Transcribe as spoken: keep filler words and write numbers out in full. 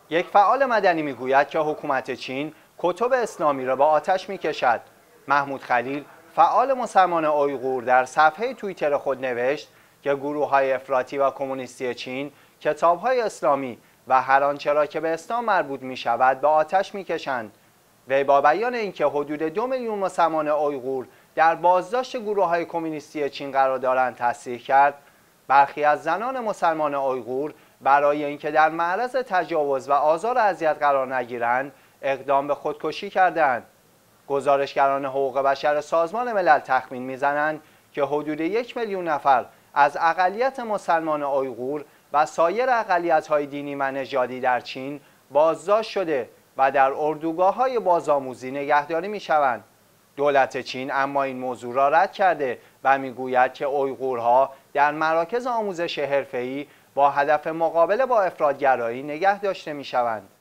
یک فعال مدنی میگوید که حکومت چین کتب اسلامی را به آتش میکشد. محمود خلیل، فعال مسلمان اویغور، در صفحه توییتر خود نوشت که گروه‌های افراطی و کمونیستی چین کتاب‌های اسلامی و هر آنچه را که به اسلام مربوط می‌شود به آتش می‌کشند. وی با بیان اینکه حدود دو میلیون مسلمان اویغور در بازداشت گروه‌های کمونیستی چین قرار دارند تصریح کرد، برخی از زنان مسلمان اویغور برای اینکه در معرض تجاوز و آزار و اذیت قرار نگیرند اقدام به خودکشی کردند. گزارشگران حقوق بشر سازمان ملل تخمین می‌زنند که حدود یک میلیون نفر از اقلیت مسلمان اویغور و سایر اقلیت‌های دینی و نژادی در چین بازداشت شده و در اردوگاه‌های بازآموزی نگهداری می‌شوند. دولت چین اما این موضوع را رد کرده و می‌گوید که اویغورها در مراکز آموزش حرفه‌ای با هدف مقابله با افراط‌گرایی نگه داشته می‌شوند.